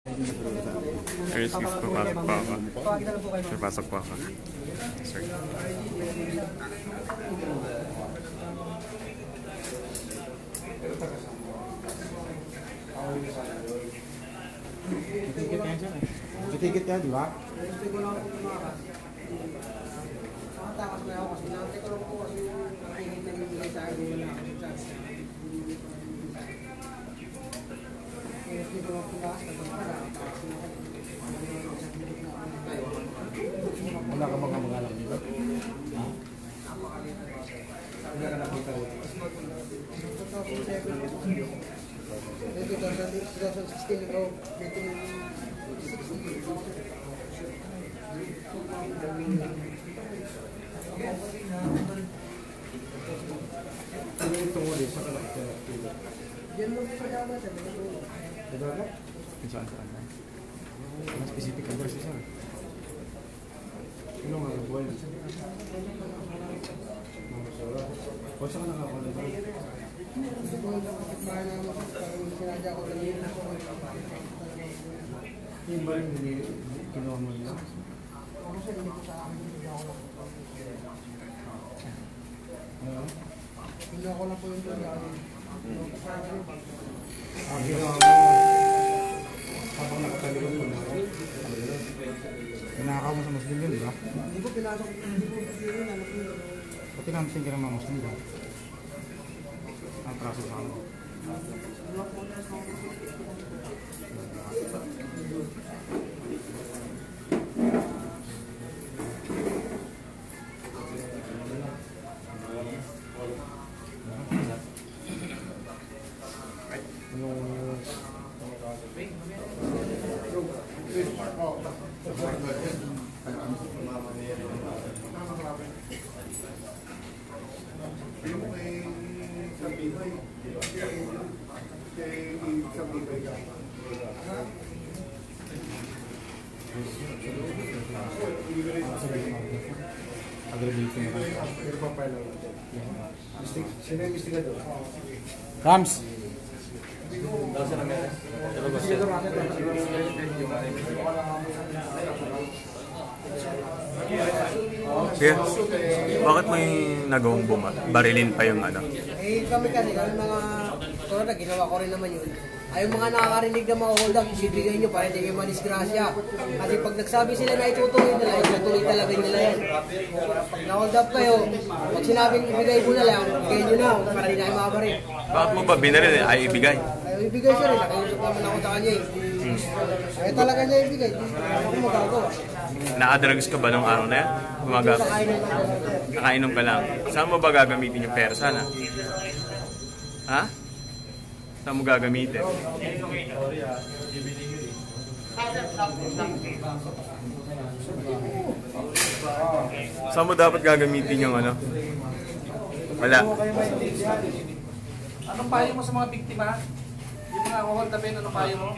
Excuse, papasok pa ako. Sir, pasok pa ako. Sir. Titikit yan, di ba? Takas na ako kasi nante ko lang po kasi nakikita na yung bigay sa akin yung wala akong chance. Kaya hindi ko lang pulas, nagpapala, Wala ka bang kamag-anak dito? Ha? Wala ka nakita ko. 2016 ago, 2016. Ano yung tungkol sa kalakita? Diyan mo sa dagat, sabi ko. Diba ka? Saan? Ano specific ang versus saan? Ano nga buhay? O saan ka nakakulit ba? Hindi ko lang kapitbahay na naman parang sinadya ko lang yun. Yung ba yung ginawa mo nila? Ako sa hindi ko sa akin, hindi ako lang. Ano? Hindi ako lang po yung ginawa. Ginawa mo habang nakatalikod mo na ako. Pinakaw mo sa Muslim yun, di ba? Hindi ko pinasok, hindi ko yun, ano po yun. Pati namin ka ng mga Muslim ba? Ang traso sa akin. Sino yung investigador? Rams! Sige. Bakit mo yung nagawang barilin pa yung ano? Eh kami kasi, kami mga, tulad na ginawa ko rin naman yun. Ay yung mga nakakarinig na mga hold up, ibibigay nyo para hindi kayo madisgrasya. Kasi pag nagsabi sila na itutuloy nila, itutuloy talaga nila yan. Pag na-hold up kayo, pag sinabing ibigay mo na lang, ibigay nyo na, para hindi na kayo makabaril. Bakit mo ba binaril ay ibigay? Ay ibigay siya rin, nakiusap naman ako sa kanya eh. Ay talaga niya ibigay, ako magagawa. Na-drugs ka ba nung araw na yan? Nakainom ka lang. Saan mo ba gagamitin yung pera? Sana? Ha? Saan mo gagamitin? Saan mo dapat gagamitin yung ano? Wala. Anong payo mo sa mga biktima? Yung mga hold upin, anong payo mo?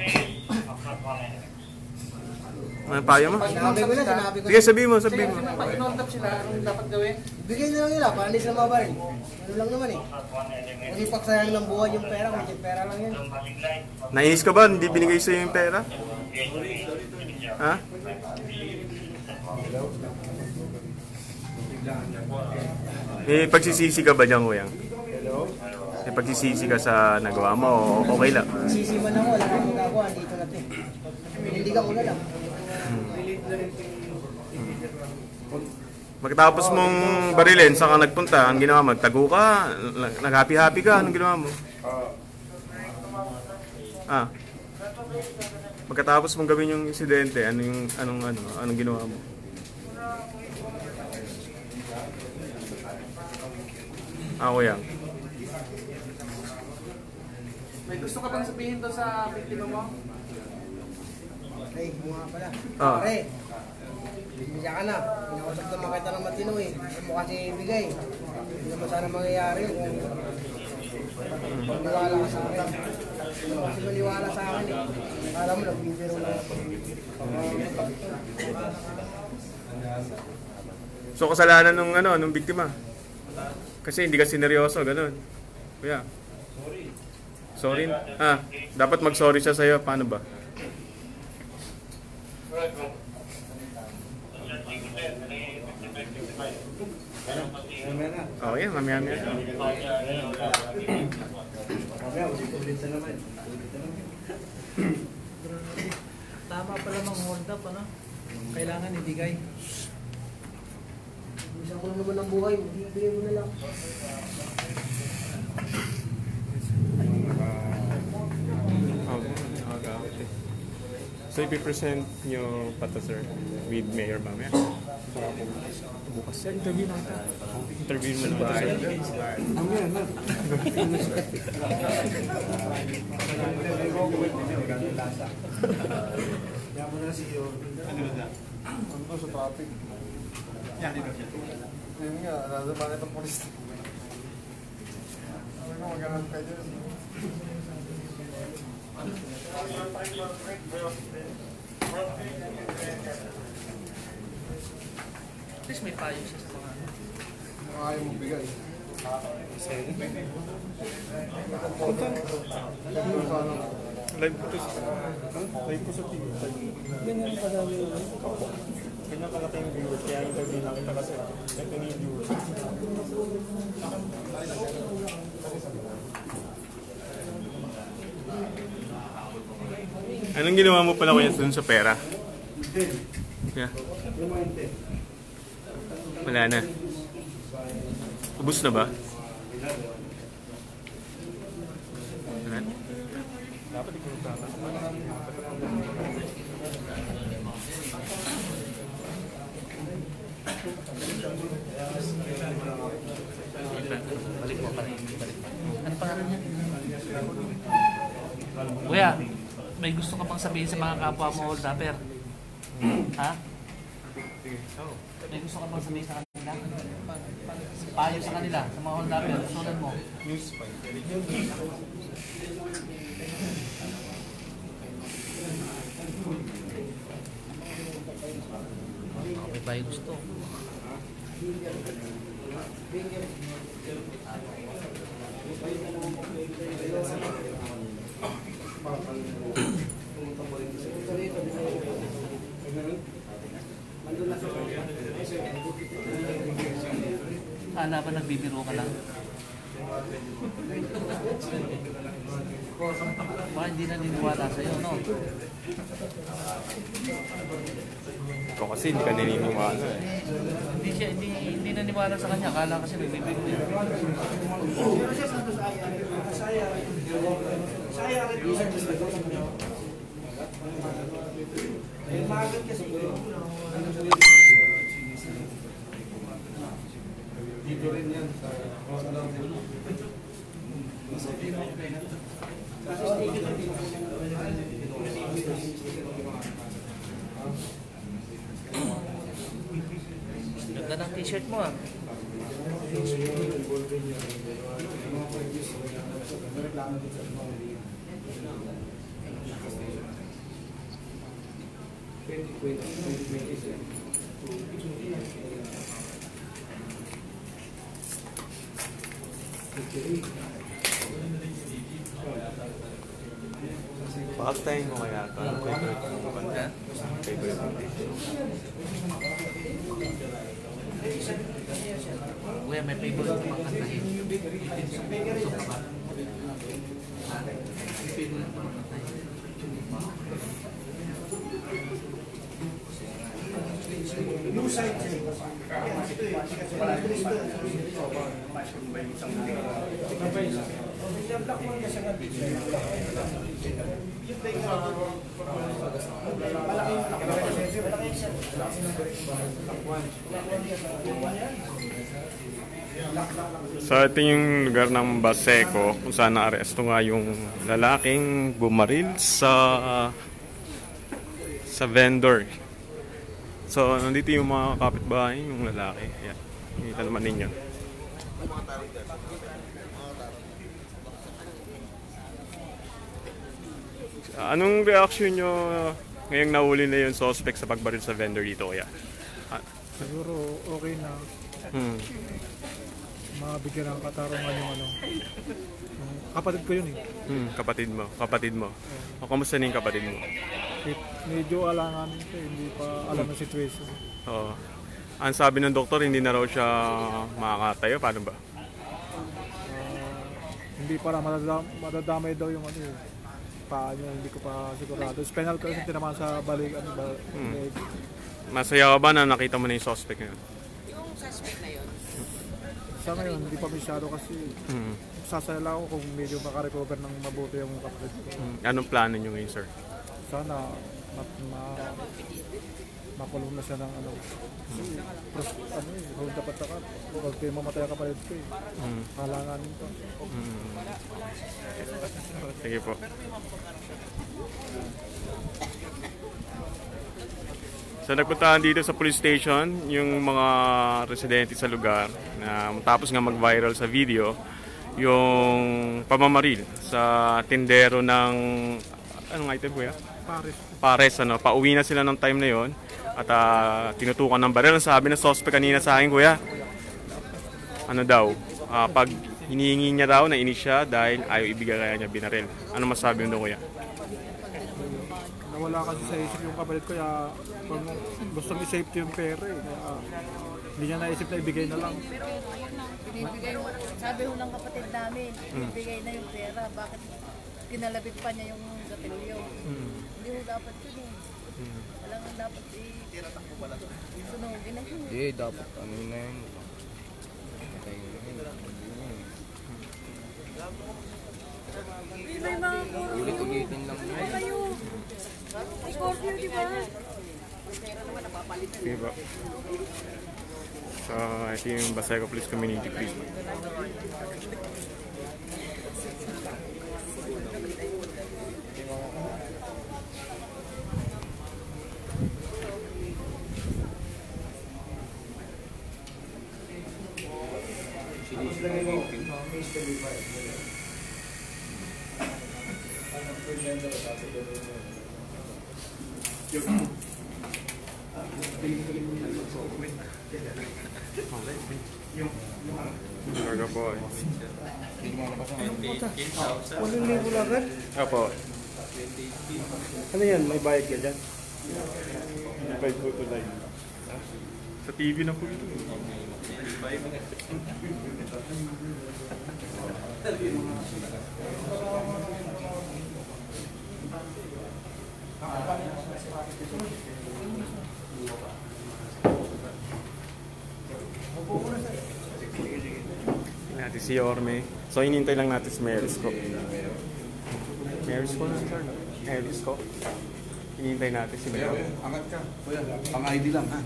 Ano payo mo? Sinabi ko na, sinabi ko na. Sige, sabihin mo, sabihin mo. Pag in-hold up sila, anong dapat gawin? Ibigay na lang nila, para hindi sila mabaril. Ano lang naman eh. Kasi pagsayang ng buhay yung pera, may pera lang yan. Nainis ka ba? Hindi binigay sa'yo yung pera? Ha? May pagsisisi ka ba dyan, Kuyang? May pagsisisi ka sa nagawa mo o okay lang? Sisiman ako, wala akong magagawa, dito na ito eh. Pinindigan ko na lang. Pagkatapos mong barilin, saan ka nagpunta? Ang ginawa mo, tago ka? Nag-happy-happy ka? Anong ginawa mo? Pagkatapos mong gawin yung insidente, anong ginawa mo? Kuyang. May gusto ka bang sabihin doon sa biktima mo? Ay, mga pala. Ah. Pare, bigyan ka na. Pinakusap naman kita ng matino eh. Hindi mo kasi ibigay. Hindi naman sana mangyayari kung maniwala ka sa akin. Hindi mo kasi maniwala sa akin eh. Alam mo, nagbibiro na ako. So kasalanan nung biktima. Kasi hindi ka sineryoso, ganun. Kuya. Sorry. Dapat mag-sorry siya sa'yo. Paano ba? Oh, yan, mamaya. Tama pala mang hold up, ano? Kailangan ibigay. Isa ko naman ang buhay, bigay mo na lang. So, ipipresent nyo pa to, sir, with Mayor mamaya? Bukas yan, interview na kita. Interview mo naman, sir. Mamaya na. Ano sa traffic? Yun nga, nasa bakit ang polis. Ano nga, magandang kayo. At least may payo siya sa mga ano. Ayaw mo bigay. Live ko to sa... Live ko sa TV. Ganyan kadami yun. Ganyan kalaki yung viewers, kaya interview na kita kasi. Ito yung viewers. Anong ginawa mo pala kuya dun sa pera? Yeah. Wala na. Ubus na ba? Wala na. Dapat ikulong ka. Balik mo pa rin. Ano pangalan niya? Kuya, may gusto ka bang sabihin sa mga kapwa mo hold upper? Ha? May gusto ka bang sabihin sa kanila? Payo sa kanila, sa mga hold upper, sunan mo. News pa. May payo gusto. Kala ba nagbibiro ka lang? Baka hindi naniniwala sa'yo, no? Ikaw kasi hindi ka naniniwala eh. Hindi naniwala sa kanya. Kala kasi nagbibiro yan. Dito rin yan. Ganda ng t-shirt mo ah. Pakaktayin mo kaya ito. Ang favorite mo ba? Ha? Favorite mo dito. Kuya, may favorite mo kantahin. Gusto ka ba? Ha? May favorite mo kantahin. So ito yung lugar ng Baseco kung saan naaresto nga yung lalaking bumaril sa vendor. So nandito yung mga kapitbahay, yung lalaki. Ayan, nakita naman ninyo. Anong reaction nyo ngayong nahuli na yung suspect sa pagbaril sa vendor dito kaya? Siguro okay na. Hmm. Mabigyan ng katarungan yung ano. Yung Kapatid ko yun eh. Kapatid mo. O, kamusta na yung kapatid mo? Medyo alangan ito, hindi pa alam ang situation. Oo. Ang sabi ng doktor, hindi na raw siya makakatayo. Paano ba? Hindi pa na madadamay daw yung ano eh. Paa niya, hindi ko pa sigurado. Spinal cord yung tinamaan sa balik, ano ba? leg. Masaya ka ba na nakita mo na yung suspect ngayon? Yung suspect na yun, Sa ngayon, hindi pa masyado kasi Mm. sasaya lang ako kung medyo makarecover ng mabuti yung kapatid ko. Anong plano nyo ngayon, sir? Sana makulong na siya ng ano. Ano eh, kung dapat saka, huwag kayo mamatay ang kapatid ko eh. Halangan nito. Sige po. So nagpuntahan dito sa police station yung mga residente sa lugar na matapos nga mag-viral sa video yung pamamaril sa tindero ng anong item kuya? Pares ano, pauwi na sila ng time na yon at tinutukan ng baril. Ang sabi ng suspect kanina sa akin kuya, ano daw, pag hinihingi niya daw na inis siya dahil ayaw ibigay kaya niya binaril. Ano masabi mo doon kuya? Nawala kasi sa isip yung kapatid ko, kaya pag gusto mo i-safety yung pera eh. Kaya, hindi niya naisip na ibigay na lang. Pero binibigay mo, sabi ho ng kapatid namin, ibigay na yung pera, bakit kinalapit pa niya yung gatilyo? Hindi ho dapat yun eh. Walang dapat sunugin na yun. Hindi, dapat ano na yun. Patay na yun. May mga Ulit-ulitin lang yun. kayo. Scorpio, di ba? Okay ba? So, ito yung Baseco Police Community Police. Talaga po eh. 1,000 lang rin? Apo. Ano yan? May bayad ka dyan? Invite ko to live. Sa TV na po ito. Natin si Yorme. So, inintay lang natin si Merisco. Merisco na, sir? Merisco. Inintay natin si Merisco. Angat ka. Kuya, pang-ID lang ha.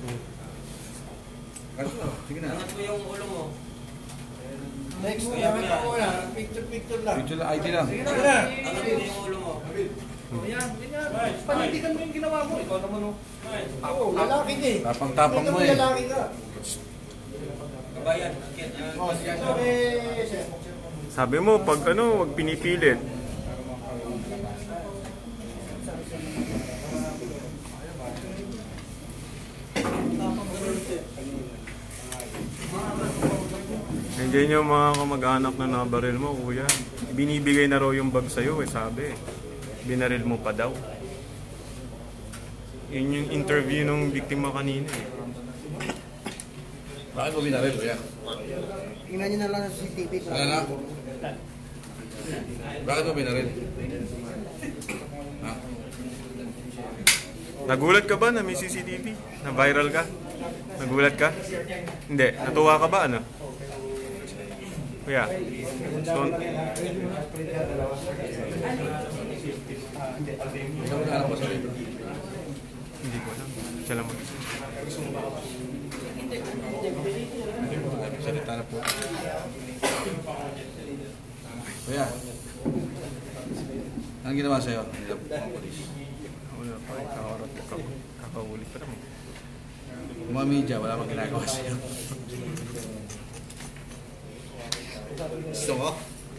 Sige na. Angat mo yung ulo mo. next, yaman ako na, picture lang. Video lang, ID lang. Angat mo yung ulo mo. Panindigan mo yung ginawa mo. Ikaw naman o. Oo, lalaki ka eh. Tapang-tapang mo eh. Lalaki ka. Kabayan. Sabi mo, pag ano, wag pinipilit. Hindi nyo mga kamag-anak na nabaril mo, kuya. Binibigay na raw yung bag sa'yo, sabi. Binaril mo pa daw. Yun yung interview ng biktima kanina eh. Bakit mo binaril, kuya? Tingnan nyo na lang sa CCTV. Ano na? Bakit mo binaril? Ha? Nagulat ka ba na may CCTV? Na viral ka? Nagulat ka? Hindi. Natuwa ka ba ano? Kuya. So, Saan ka anak mo sa libro? hindi ko alam. Siya lang mag-isa. Salita na po. Kuya, anong ginawa sa'yo? Mga polis. Wala pa. Kakaulit pa naman. Kung mga media, wala pang ginagawa sa'yo. Gusto ko?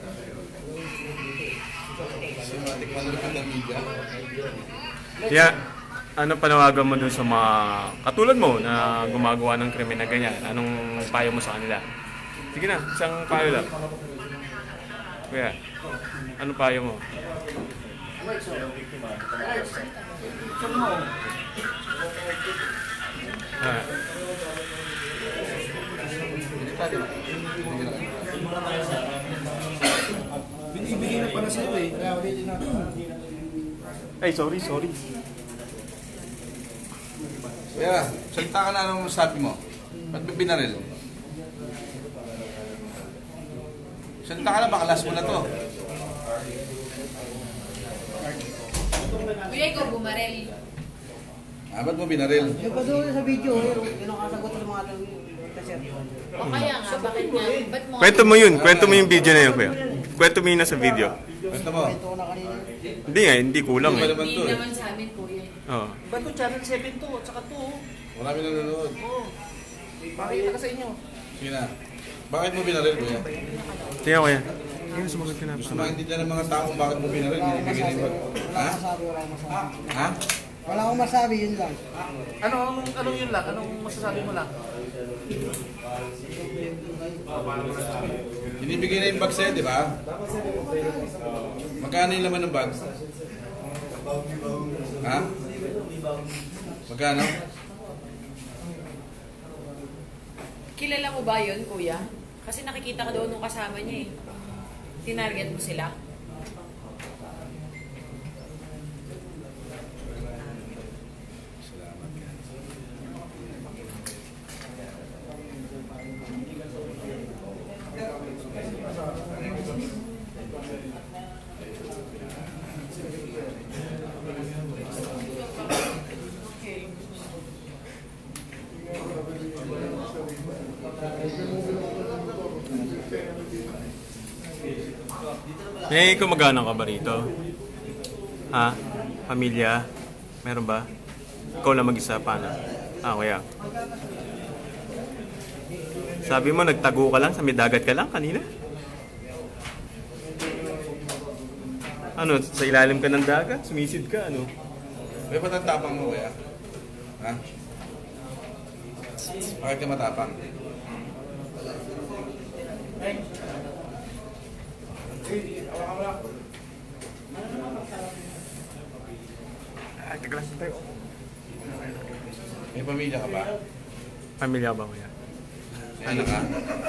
Simatik manulipin ng media. Kaya, ano panawagan mo dun sa mga katulad mo na gumagawa ng krimen na ganyan? Anong payo mo sa kanila? Sige na, isang payo lang. Kuya, ano payo mo? Ah. Binibigay na pala sa'yo eh. Kaya ulitin natin. Ay, sorry. Kaya, salita ka na anong sabi mo. Ba't may binaril? Salita ka na, baka last mo na to. Kuya, ikaw bumarel. Ba't mo binaril? Yung pa doon sa video, yun ang kasagot sa mga tanong. O kaya nga, bakit nga? Ba't mo? Kwento mo yung video na yun, kuya. Kwento mo yun nasa video. Basta mo. Ito ko na kanina. Hindi kulang Hindi eh. pa naman Hindi to eh. naman sa amin, kuya. Oo. Ba't to channel 7 to, tsaka to. Marami nanonood. Pakita ka sa inyo. Sige na. Bakit mo binaril, kuya? Tingnan ko yan. Yung sumagot ka na. Gusto maintindihan ng mga tao kung bakit mo binaril. Binibigyan mo. Ha? Wala akong masabi. Ha? Wala akong masabi, yun lang. Anong yun lang? Anong masasabi mo lang? Binibigay na yung bag sa'yo, di ba? Magkano yung laman ng bag? Ha? Magkano? Kilala mo ba yun, kuya? Kasi nakikita ka doon nung kasama niya eh. Tinarget mo sila. Eh, kumagana ka ba rito? Ha? Pamilya? Meron ba? Ikaw lang mag-isa, paano? Kuya. Sabi mo, nagtago ka lang, sa may dagat ka lang kanina? Ano, sa ilalim ka ng dagat? Sumisid ka, ano? May ba't ang tapang mo, kuya? Ha? Bakit ka matapang? Taglas tayo. May pamilya ka ba? Pamilya ba, kuya? Anak ka?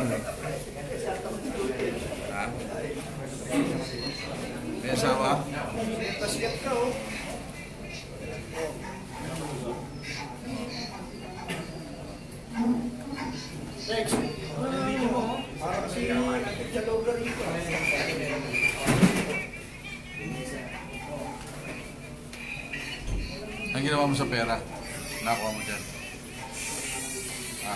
Ha? May asawa? Ang ginawa mo sa pera? Nakuha mo dyan. Ha?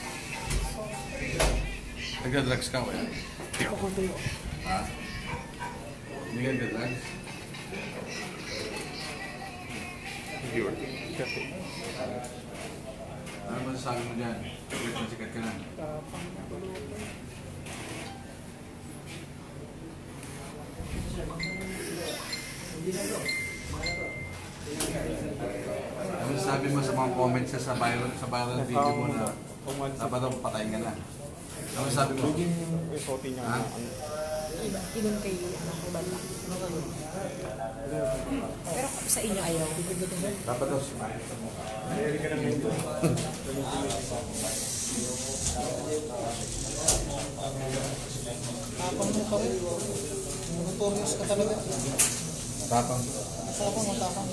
Nagka-drugs ka, kuya? Ha? Hindi ka nagka-drugs? Ano masasabi mo dyan? Sikat na sikat ka na. Ano masasabi mo sa mga comments sa viral video mo na dapat daw patayin ka na? Ano masasabi mo? Ha? Inom kay anak ko bala. Pero sa inyo ayaw. Dapat daw. Tapang mo pa rin. Notorious ka talaga. Tapang. Tapang mo, tapang.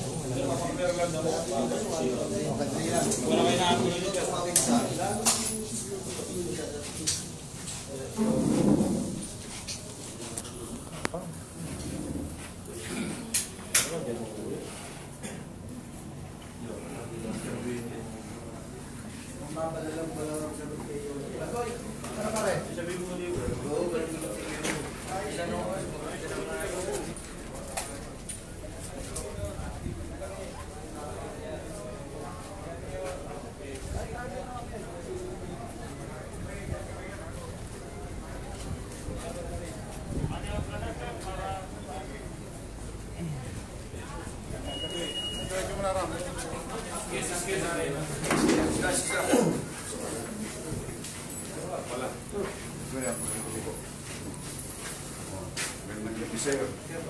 sa'yo.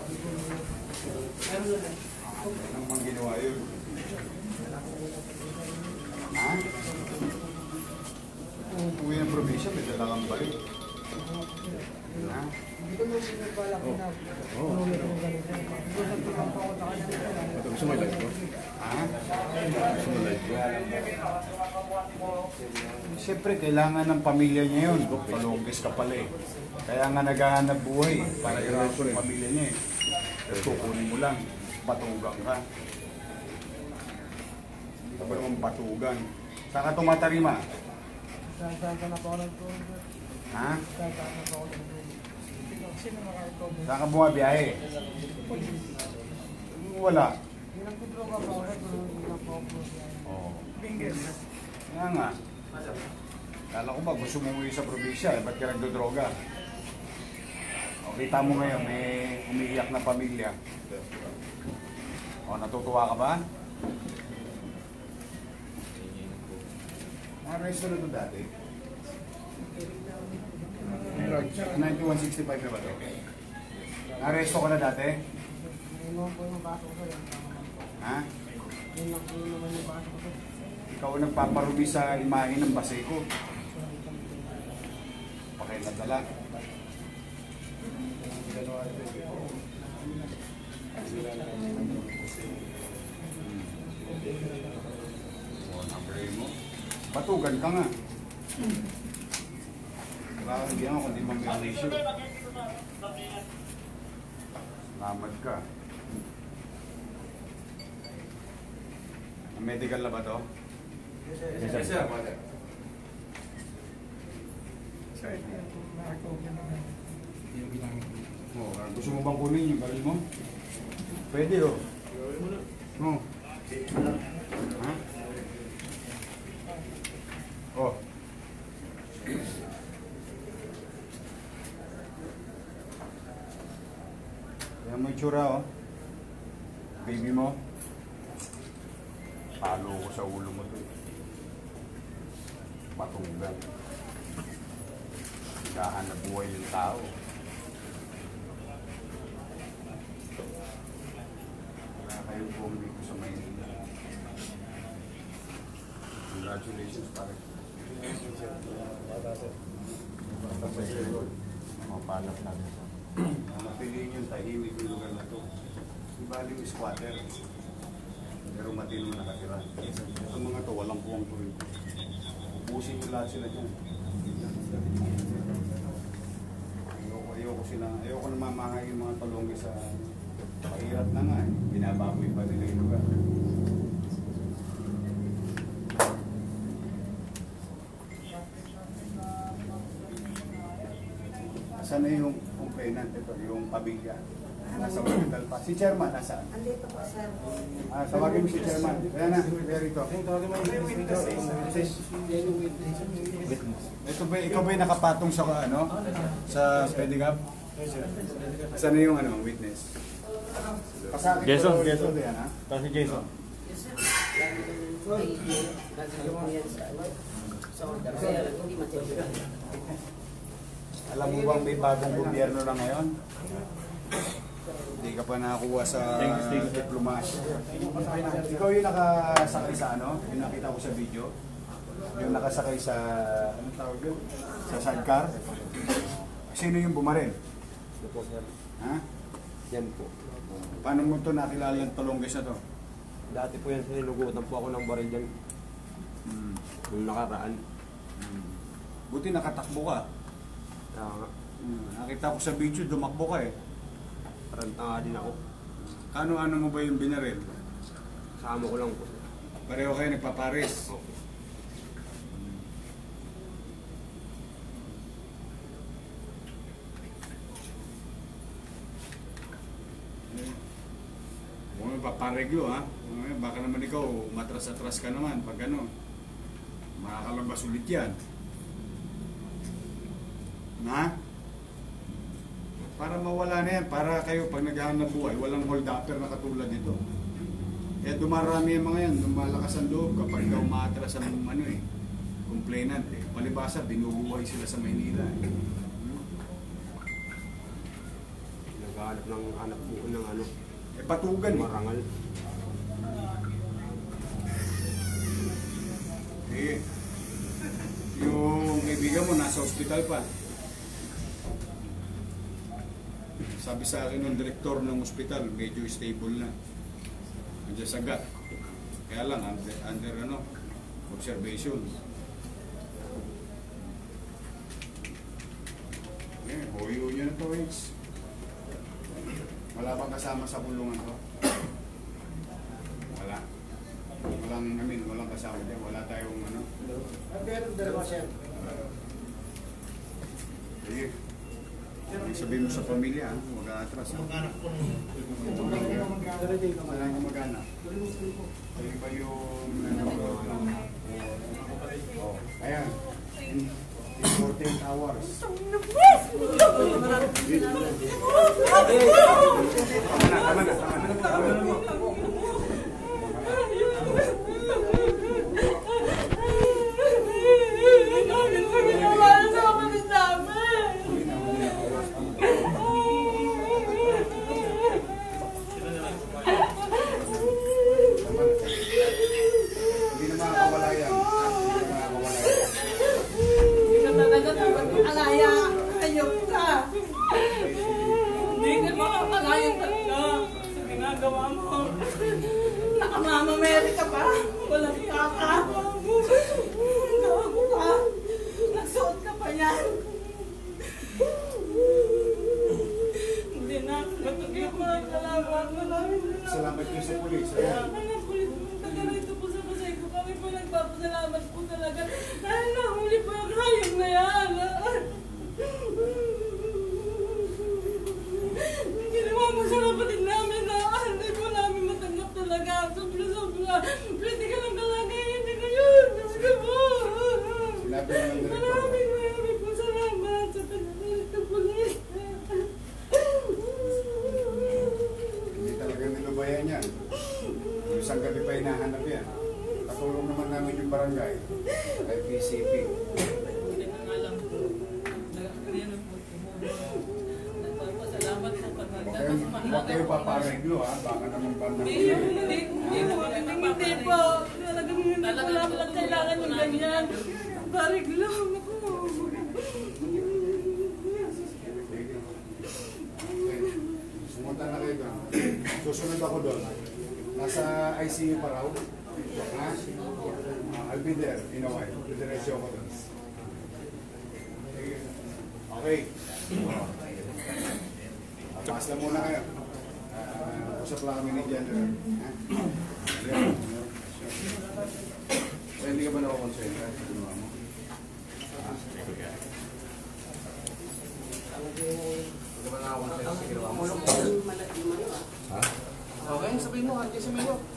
Ano mang ginawa yun? Ha? Kung uwi ng probinsya, may dala kang balik. Ha? Gusto mo live ko? Ha? Gusto mo live ko? Siyempre, kailangan ng pamilya niya yun. Palongges ka pala eh. Kaya nga naghahanap buhay para yung pamilya niya eh. Pero kukunin mo lang, batugan ka. Ito ba naman batugan? Saan ka tumatarima? Saan na po ako nag-tour? Ha? Saan na po ako nag-tour? Sino naka-tour? Saan ka bumabiyahe? Wala. Nag-tour ka po ako. Oo. Bingges. Kaya nga. Kala ko ba gusto mo umuwi sa probinsya, ba't ka nagdodroga? O, kita mo ngayon, may umiiyak na pamilya. O, natutuwa ka ba? Resto na ito dati. 9165 na ba ito? Naresto ka na dati? Ha? Ikaw ang nagpaparumi sa imahe ng Baseco. Pakilatala. Batugan ka nga. Baka hindi ako kundi mag-issue. Salamat ka. Medical na ba to? Yes, sir. Oh, gusto mo bang kunin yung baril mo? Pwede oh. Oh. Ha? Oh. Yan mo yung tsura oh. Baby mo. Palo ko sa ulo mo to. Patugan. Kahanap buhay yung tao. Wala kayong bumili ko sa Maynila. Congratulations pare. Mapalap natin. Mapiliin yung tahimik yung lugar na to. Ibaling squatter. Pero matino nakatira. Itong mga to, walang puwang tuloy. Ubusin yung lahat sila dyan. Ayoko na mamangay yung mga talongge sa pahirap na nga. Binababoy pa nila yung lugar. Saan na yung complainant ito, yung pamilya? Nasa hospital pa. Si Chairman, nasaan? Andito po, sir. Tawagin mo si Chairman. Kaya na, rito. Ito ba, ikaw ba yung nakapatong sa ano? Sa pedicab? Saan na yung ano, witness? Pasakit Jason. ko Jason yan, ha? Kasi Jason. Alam mo bang may bagong gobyerno na ngayon? Hindi ka pa nakakuha sa diplomasya. Ikaw yung nakasakay sa ano? Yung nakita ko sa video? Yung nakasakay sa, anong tawag yun? Sa sidecar? Sino yung bumaril? Ito po, sir. Ha? Yan po. Paano mo ito nakilala ng Talongges na to? Dati po yan, sinugutan po ako ng baril dyan. Nung nakaraan. Buti nakatakbo ka. Kaya nga, Nakita ko sa video, dumakbo ka eh. taranta nga din ako. Kano-ano mo ba yung binaril? Kasama ko lang po. Pareho kayo nagpapares. Okay. Huwag mo papareglo ha. Baka naman ikaw, matras-atras ka naman pag ano. Makakalabas ulit yan. Na? Para mawala na yan, para kayo pag naghahanap buhay, walang hold-upper na katulad dito. Kaya dumarami yung mga yan, lumalakas ang loob kapag ikaw umatras ang ano eh, complainant eh. Palibasa, binubuhay sila sa Maynila eh. Naghahanap ng anak buo ng ano, Patugan eh. marangal. Eh, yung kaibigan mo nasa ospital pa. Sabi sa akin ng direktor ng ospital, medyo stable na. Nandiyan sa gut. Kaya lang, under observation. Eh, hoyo nyo na to, H. Wala bang kasama sa kulungan to? Wala. Walang kasama dyan. Wala tayong ano. Sige. Sabihin mo sa pamilya, huwag atras. Wala kang mag-anak. Ano ba yung ayan. In 14 hours. Tama na. Hindi na makakawala yan. Alaya, ayok ka. Hindi ka makakalaya talaga sa ginagawa mo. Nakamamameri ka pa. Walang kaka. Gago ka. Nagsuot ka pa yan. Hindi na. Matugyan mo ang kalaman. Maraming Salamat niyo sa pulis. Ang pulis mo. Tagalito po sa pasay ko. Kami po nagpapasalamat po talaga. Dahil nahuli po ang hayop na yan. Ginawa mo sa kapatid namin na hindi po namin matanggap talaga. Sobra-sobra. Pwede ka lang talaga. Hindi na yun. Gusto mo. Sinabi na ng direktor. Maraming po salamat sa pagkakulit ng pulis. Hindi talaga nilubayan yan. Yung isang gabi pa hinahanap yan. Katulong naman namin yung barangay. Kay PCP. Hindi na nga lang po. Nagkakariyan po. Nagpapasalamat po pag Huwag kayo papareglo ha. Baka naman bandang Hindi po. Talagang wala kailangan yung ganyan. Pariglo ako. Sumunta na kayo doon. Susunod ako doon. Nasa ICU pa raw. Ha? I'll be there in a while. Diretso ako doon. Okay. Pass na muna kayo. Usap lang kami ni General. Ha? So, hindi ka ba nakakonsent sa ginawa mo? Ha? Hindi ka ba nakakonsent sa ginawa mo? Ha? Okay, sabihin mo, hindi sabihin mo.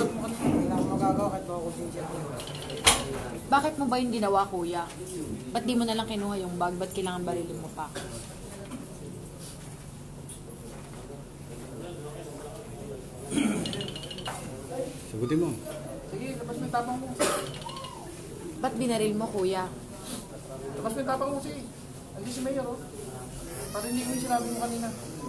Bakit mo ba yung ginawa, kuya? Ba't di mo nalang kinuha yung bag? Ba't kailangan barilin mo pa? Sagutin mo. Sige, labas mo yung tapang mo. Ba't binaril mo, kuya? Labas mo yung tapang mo, sige. Hindi si Mayor, oh. Parinig mo yung sinabi mo kanina.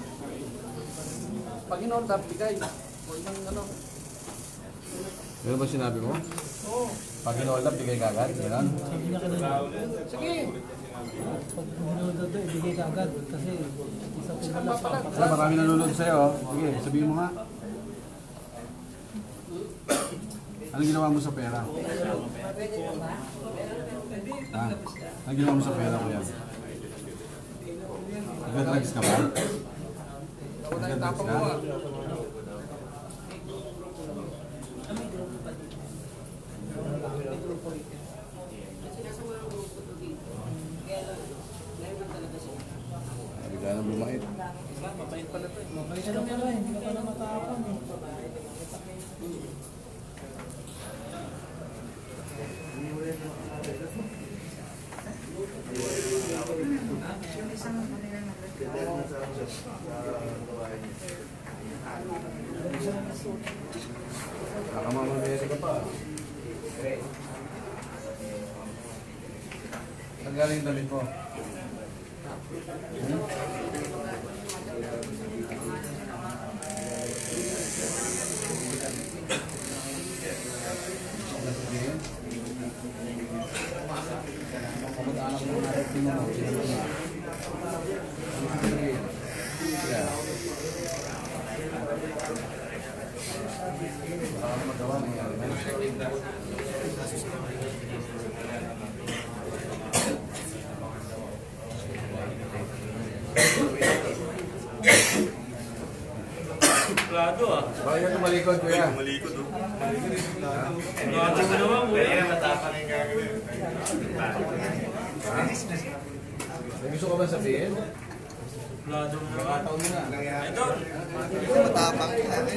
Pag in-order, bigay. Huwag nang ano. Ano ba sinabi mo? Oo. Pag in-order, bigay kagad. Yan. Sige. Ibigay ka agad kasi isa po na Sir, marami nanonood sa'yo. Oh. Sige, sabihin mo nga. Anong ginawa mo sa pera? Ha? Anong ginawa mo sa pera ko yan? Nagdadrugs ka ba? Ako na yung tapang mo, ah. Bigla nang bumait. Mabait pala to. mabalik ka na pala, hindi ka pala matapang eh. Nakamamameri ka pa. Saan galing yung damit mo? Plado ah. Bakit ka tumalikod, kuya? Malikod oh. Plado mo naman, kuya. Matapang yung gagawin. May gusto ka ba sabihin? Plado mo naman. Nakataon mo na. Ito. Matapang.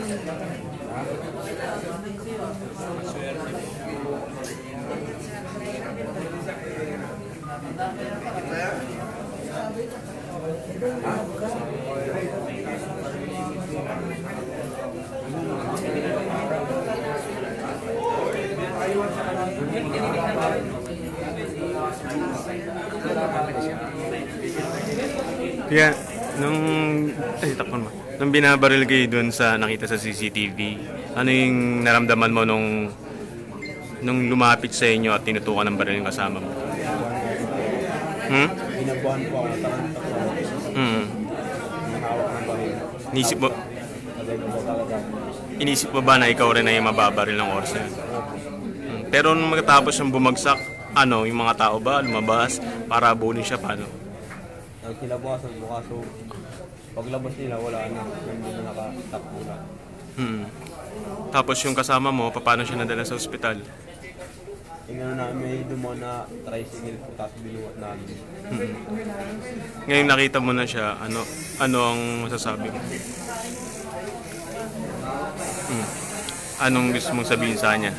Kaya, nung binabaril kayo dun sa nakita sa CCTV, ano yung naramdaman mo nung lumapit sa inyo at tinutukan ng baril yung kasama mo? Ginabuhan po ako, taranta po ako. Nakahawak ng baril. Inisip mo ba na ikaw rin ay mababaril ng oras na yun? Pero nung magkatapos yung bumagsak, yung mga tao ba lumabas para abulin siya, paano? Kinabukasan po kaso paglabas nila wala na, hindi na nakatakbo na. Tapos yung kasama mo, paano siya nadala sa ospital? Ingano namin may dumo na tricycle po tapos binuhat namin. Ngayon nakita mo na siya, ano ang masasabi mo? Anong gusto mong sabihin sa kanya?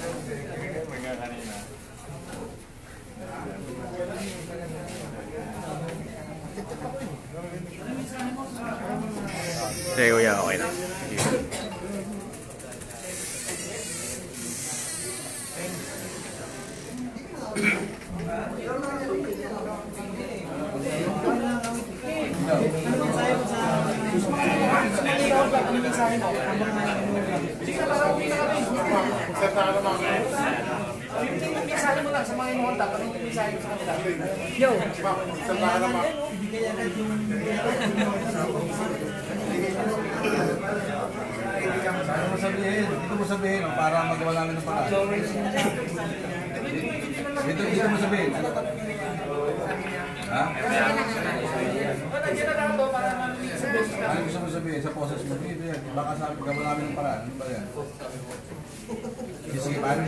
Sige kuya, okay na. Dito mo sabihin, para magawa namin ng paraan. Dito mo sabihin. Ha? Ano gusto mo sabihin sa poses mo? Dito yan. Baka sabi, gawa namin ng paraan. Ano ba yan? Sige, paano?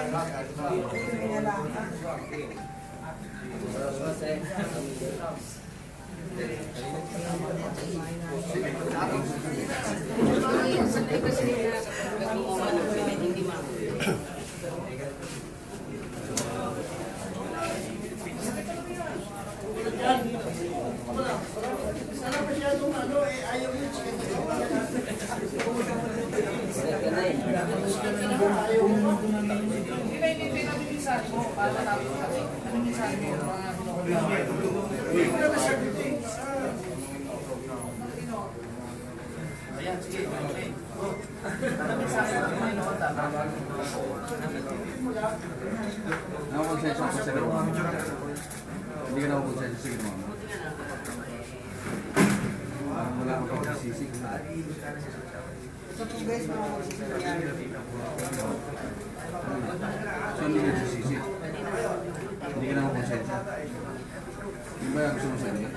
Nakakonsensya ko sa sige mo. Hindi ka nakakonsensya sa sige mo. Wala akong pag-sisig. So hindi ka nagsisisig. Hindi ka nakakonsensya. Yung ba yung gusto mo sa inyo?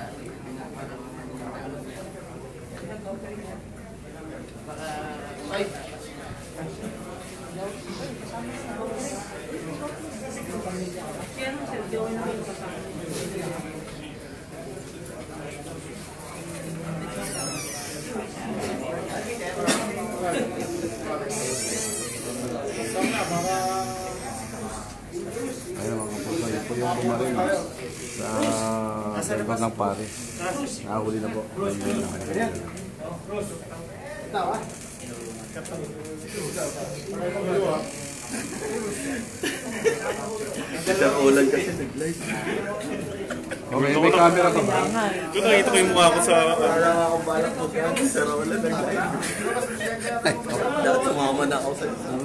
Ayun mga kapuso, yun po yung bumaril sa ibang ng pare. Nakahuli na po. Isang ulan kasi nag-live. Okay, may camera pa ba? Doon nakita ko yung mukha ko sa... Dapat sumama na ako sa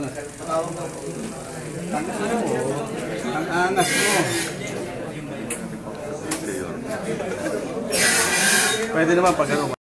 Ang angas mo. Pwede naman pag ano.